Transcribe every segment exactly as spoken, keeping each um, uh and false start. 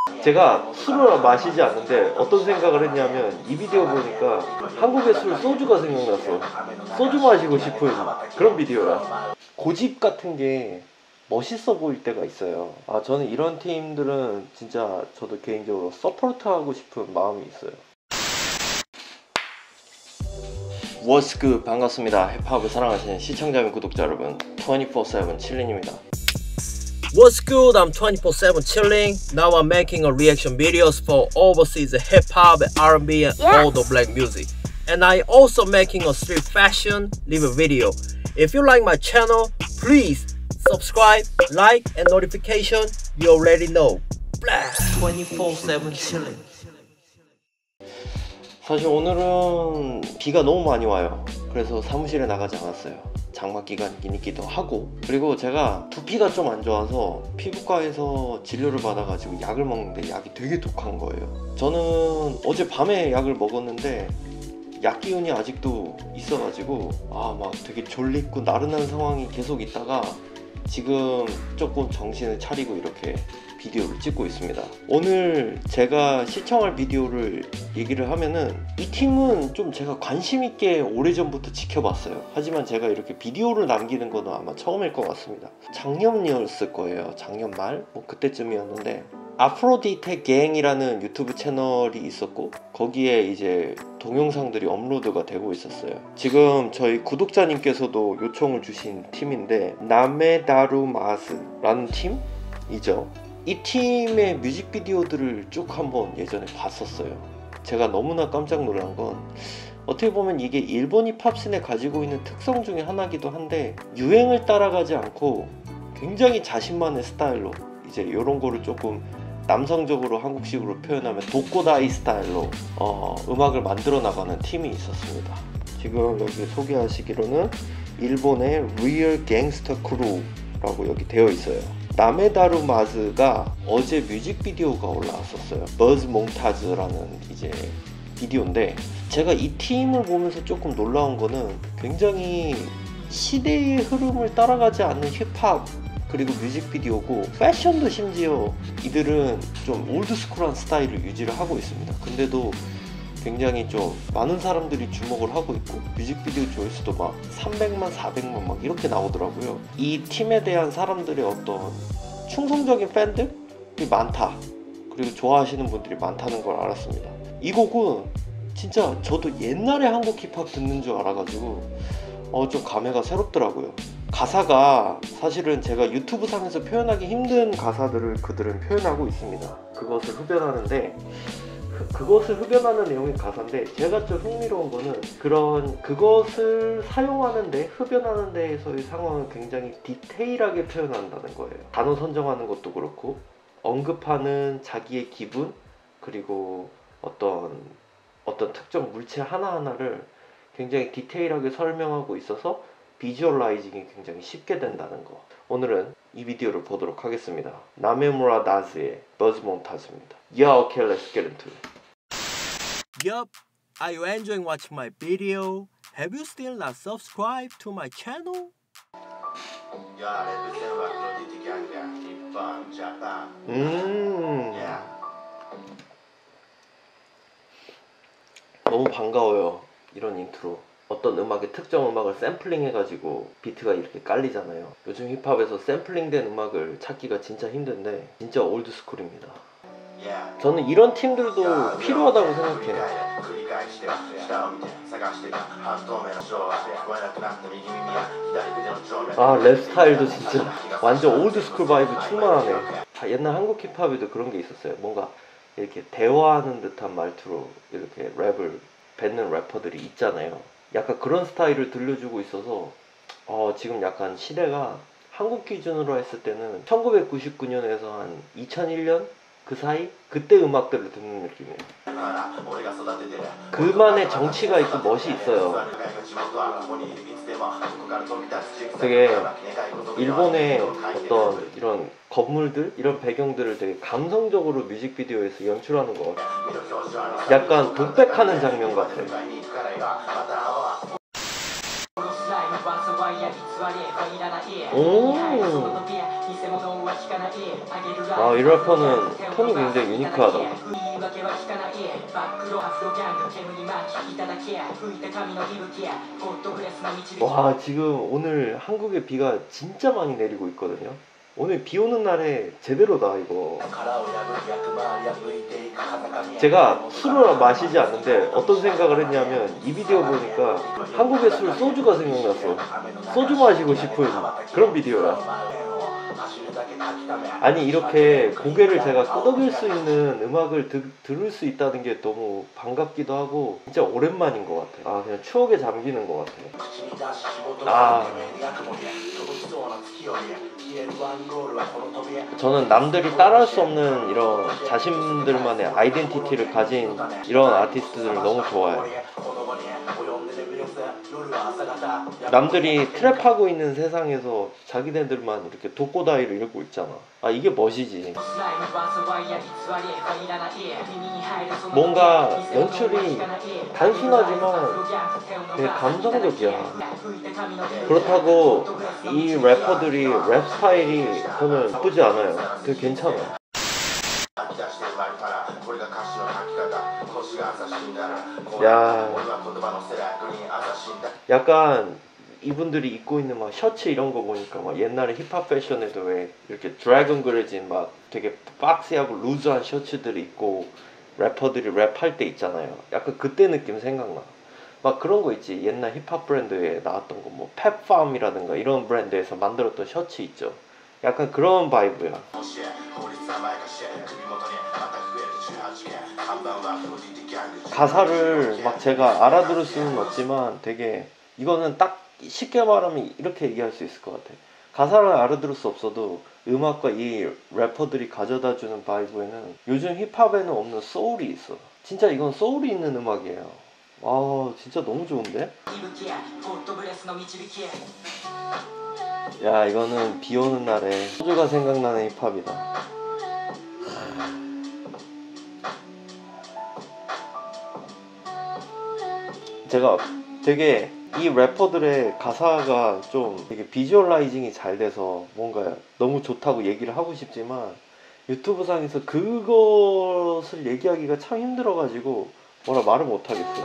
제가 술을 마시지 않는데 어떤 생각을 했냐면 이 비디오 보니까 한국의 술 소주가 생각났어. 소주 마시고 싶은 그런 비디오야. 고집 같은 게 멋있어 보일 때가 있어요. 아, 저는 이런 팀들은 진짜 저도 개인적으로 서포트하고 싶은 마음이 있어요. What's good? 반갑습니다. 힙합을 사랑하시는 시청자 및 구독자 여러분, 이십사 세븐 칠린입니다. What's good? I'm twenty-four seven chilling. Now I'm making a reaction videos for overseas hip hop, R and B, and yes. all the black music. And I also making a street fashion live video. If you like my channel, please subscribe, like, and notification. You already know. twenty-four seven chilling. 사실 오늘은 비가 너무 많이 와요. 그래서 사무실에 나가지 않았어요. 장마 기간이긴 있기도 하고, 그리고 제가 두피가 좀 안 좋아서 피부과에서 진료를 받아가지고 약을 먹는데 약이 되게 독한 거예요. 저는 어제 밤에 약을 먹었는데 약 기운이 아직도 있어가지고 아 막 되게 졸립고 나른한 상황이 계속 있다가 지금 조금 정신을 차리고 이렇게 비디오를 찍고 있습니다. 오늘 제가 시청할 비디오를 얘기를 하면은 이 팀은 좀 제가 관심 있게 오래전부터 지켜봤어요. 하지만 제가 이렇게 비디오를 남기는 건 아마 처음일 것 같습니다. 작년이었을 거예요. 작년 말? 뭐 그때쯤이었는데 아프로디테 갱이라는 유튜브 채널이 있었고 거기에 이제 동영상들이 업로드가 되고 있었어요. 지금 저희 구독자님께서도 요청을 주신 팀인데 나메다루마스라는 팀이죠. 이 팀의 뮤직비디오들을 쭉 한번 예전에 봤었어요. 제가 너무나 깜짝 놀란 건 어떻게 보면 이게 일본 힙합씬에 가지고 있는 특성 중에 하나기도 한데 유행을 따라가지 않고 굉장히 자신만의 스타일로 이제 이런 거를 조금 남성적으로 한국식으로 표현하면 도코다이 스타일로 어, 음악을 만들어 나가는 팀이 있었습니다. 지금 여기 소개하시기로는 일본의 Real Gangster Crew라고 여기 되어 있어요. 나메다루마즈가 어제 뮤직비디오가 올라왔었어요. 버즈 몽타즈라는 이제 비디오인데 제가 이 팀을 보면서 조금 놀라운 거는 굉장히 시대의 흐름을 따라가지 않는 힙합 그리고 뮤직비디오고 패션도 심지어 이들은 좀 올드스쿨한 스타일을 유지를 하고 있습니다. 근데도 굉장히 좀 많은 사람들이 주목을 하고 있고 뮤직비디오 조회수도 막 삼백만, 사백만 막 이렇게 나오더라고요. 이 팀에 대한 사람들의 어떤 충성적인 팬들이 많다. 그리고 좋아하시는 분들이 많다는 걸 알았습니다. 이 곡은 진짜 저도 옛날에 한국 힙합 듣는 줄 알아가지고 어, 좀 감회가 새롭더라고요. 가사가 사실은 제가 유튜브 상에서 표현하기 힘든 가사들을 그들은 표현하고 있습니다. 그것을 흡연하는데 그, 그것을 흡연하는 내용의 가사인데 제가 좀 흥미로운 거는 그런 그것을 사용하는데 흡연하는 데에서의 상황을 굉장히 디테일하게 표현한다는 거예요. 단어 선정하는 것도 그렇고 언급하는 자기의 기분 그리고 어떤 어떤 특정 물체 하나하나를 굉장히 디테일하게 설명하고 있어서 비주얼라이징이 굉장히 쉽게 된다는 거. 오늘은 이 비디오를 보도록 하겠습니다. 나메무라 다즈의 버즈 몽타즈입니다. Yeah, okay, let's get into it. Yup, are you enjoying watching my video? Have you still not subscribed to my channel? 음, 너무 반가워요. 이런 인트로. 어떤 음악의 특정 음악을 샘플링 해가지고 비트가 이렇게 깔리잖아요. 요즘 힙합에서 샘플링된 음악을 찾기가 진짜 힘든데 진짜 올드스쿨입니다. 저는 이런 팀들도 필요하다고 생각해요. 아, 랩 스타일도 진짜 완전 올드스쿨 바이브 충만하네. 아, 옛날 한국 힙합에도 그런 게 있었어요. 뭔가 이렇게 대화하는 듯한 말투로 이렇게 랩을 뱉는 래퍼들이 있잖아요. 약간 그런 스타일을 들려주고 있어서 어, 지금 약간 시대가 한국 기준으로 했을 때는 천구백구십구 년에서 한 이천일 년 그 사이? 그때 음악들을 듣는 느낌이에요. 그만의 정치가 있고 멋이 있어요. 되게 일본의 어떤 이런 건물들? 이런 배경들을 되게 감성적으로 뮤직비디오에서 연출하는 것 같아요. 약간 독백하는 장면 같아요. 오. 아, 이 래퍼는 톤이 굉장히 유니크하다. 와, 지금 오늘 한국에 비가 진짜 많이 내리고 있거든요. 오늘 비 오는 날에 제대로다 이거. 제가 술을 마시지 않는데 어떤 생각을 했냐면 이 비디오 보니까 한국의 술 소주가 생각났어. 소주 마시고 싶은 그런 비디오야. 아니, 이렇게 고개를 제가 끄덕일 수 있는 음악을 드, 들을 수 있다는 게 너무 반갑기도 하고 진짜 오랜만인 것 같아. 아, 그냥 추억에 잠기는 것 같아. 아, 저는 남들이 따라할 수 없는 이런 자신들만의 아이덴티티를 가진 이런 아티스트들을 너무 좋아해요. 남들이 트랩하고 있는 세상에서 자기네들만 이렇게 독고다이를 읽고 있잖아. 아, 이게 멋이지. 뭔가 연출이 단순하지만 되게 감성적이야. 그렇다고 이 래퍼들이 랩 스타일이 저는 나쁘지 않아요. 되게 괜찮아요. 야, 약간 이분들이 입고 있는 막 셔츠 이런 거 보니까 막 옛날에 힙합 패션에도 왜 이렇게 드래곤 그려진 막 되게 박스하고 루즈한 셔츠들이 입고 래퍼들이 랩할 때 있잖아요. 약간 그때 느낌 생각나. 막 그런 거 있지. 옛날 힙합 브랜드에 나왔던 거 뭐 펩팜이라든가 이런 브랜드에서 만들었던 셔츠 있죠. 약간 그런 바이브야. 가사를 막 제가 알아들을 수는 없지만 되게 이거는 딱 쉽게 말하면 이렇게 얘기할 수 있을 것 같아. 가사를 알아들을 수 없어도 음악과 이 래퍼들이 가져다주는 바이브에는 요즘 힙합에는 없는 소울이 있어. 진짜 이건 소울이 있는 음악이에요. 와, 진짜 너무 좋은데? 야, 이거는 비 오는 날에 소주가 생각나는 힙합이다. 제가 되게 이 래퍼들의 가사가 좀 되게 비주얼라이징이 잘 돼서 뭔가 너무 좋다고 얘기를 하고 싶지만 유튜브 상에서 그것을 얘기하기가 참 힘들어가지고 뭐라 말을 못하겠어.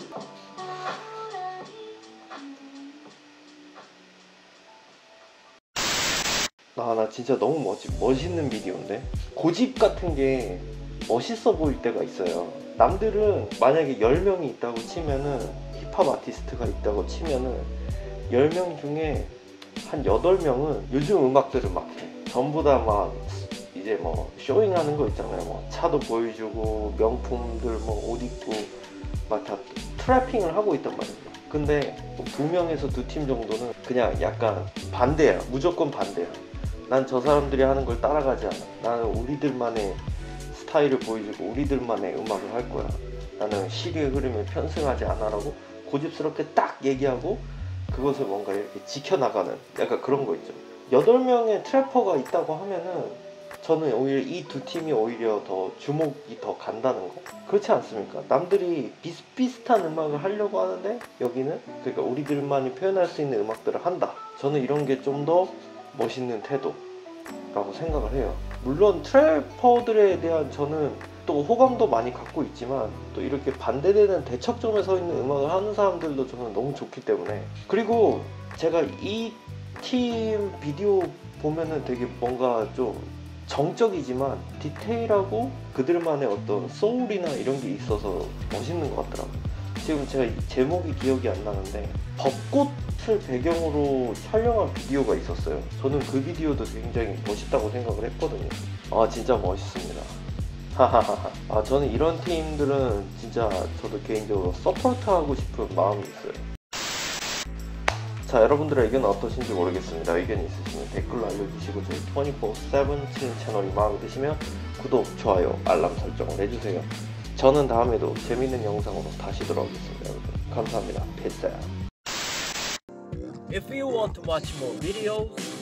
아, 나 진짜 너무 멋지, 멋있는 비디오인데? 고집 같은 게 멋있어 보일 때가 있어요. 남들은 만약에 열 명이 있다고 치면은, 힙합 아티스트가 있다고 치면은 열 명 중에 한 여덟 명은 요즘 음악들을 막 해. 전부 다 막 이제 뭐 쇼잉하는 거 있잖아요. 뭐 차도 보여주고 명품들 뭐 옷 입고 막 다 트래핑을 하고 있단 말이에요. 근데 두 명에서 두 팀 정도는 그냥 약간 반대야. 무조건 반대야. 난 저 사람들이 하는 걸 따라가지 않아. 나는 우리들만의 스타일을 보여주고 우리들만의 음악을 할 거야. 나는 시리의 흐름에 편승하지 않아라고 고집스럽게 딱 얘기하고 그것을 뭔가 이렇게 지켜나가는 약간 그런 거 있죠. 여덟 명의 트래퍼가 있다고 하면은 저는 오히려 이 두 팀이 오히려 더 주목이 더 간다는 거. 그렇지 않습니까? 남들이 비슷비슷한 음악을 하려고 하는데 여기는 그러니까 우리들만이 표현할 수 있는 음악들을 한다. 저는 이런 게 좀 더 멋있는 태도라고 생각을 해요. 물론 트래퍼들에 대한 저는 또 호감도 많이 갖고 있지만 또 이렇게 반대되는 대척점에 서 있는 음악을 하는 사람들도 저는 너무 좋기 때문에. 그리고 제가 이 팀 비디오 보면은 되게 뭔가 좀 정적이지만 디테일하고 그들만의 어떤 소울이나 이런 게 있어서 멋있는 것 같더라고요. 지금 제가 제목이 기억이 안 나는데 벚꽃을 배경으로 촬영한 비디오가 있었어요. 저는 그 비디오도 굉장히 멋있다고 생각을 했거든요. 아, 진짜 멋있습니다. 하하하. 아, 저는 이런 팀들은 진짜 저도 개인적으로 서포트하고 싶은 마음이 있어요. 자, 여러분들의 의견은 어떠신지 모르겠습니다. 의견이 있으시면 댓글로 알려주시고 저희 이십사 세븐틴 채널이 마음에 드시면 구독, 좋아요, 알람 설정을 해주세요. 저는 다음에도 재밌는 영상으로 다시 돌아오겠습니다. 여러분 감사합니다. peace out. If you want to watch more videos,